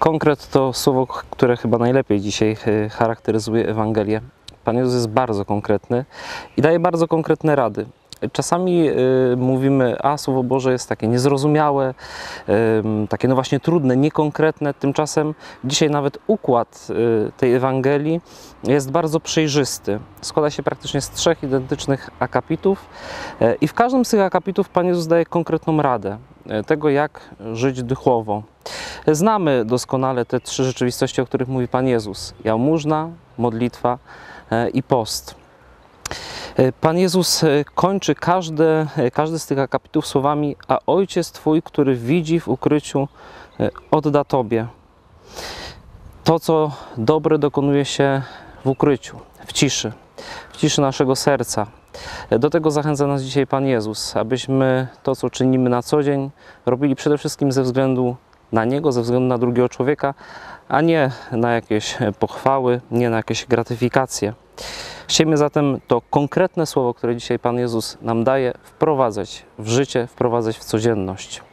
Konkret to słowo, które chyba najlepiej dzisiaj charakteryzuje Ewangelię. Pan Jezus jest bardzo konkretny i daje bardzo konkretne rady. Czasami mówimy, a Słowo Boże jest takie niezrozumiałe, takie no właśnie trudne, niekonkretne. Tymczasem dzisiaj nawet układ tej Ewangelii jest bardzo przejrzysty. Składa się praktycznie z 3 identycznych akapitów i w każdym z tych akapitów Pan Jezus daje konkretną radę tego, jak żyć duchowo. Znamy doskonale te 3 rzeczywistości, o których mówi Pan Jezus. Jałmużna, modlitwa i post. Pan Jezus kończy każdy z tych akapitów słowami: a Ojciec Twój, który widzi w ukryciu, odda Tobie. To, co dobre, dokonuje się w ukryciu, w ciszy naszego serca. Do tego zachęca nas dzisiaj Pan Jezus, abyśmy to, co czynimy na co dzień, robili przede wszystkim ze względu na Niego, ze względu na drugiego człowieka, a nie na jakieś pochwały, nie na jakieś gratyfikacje. Chcielibyśmy zatem to konkretne słowo, które dzisiaj Pan Jezus nam daje, wprowadzać w życie, wprowadzać w codzienność.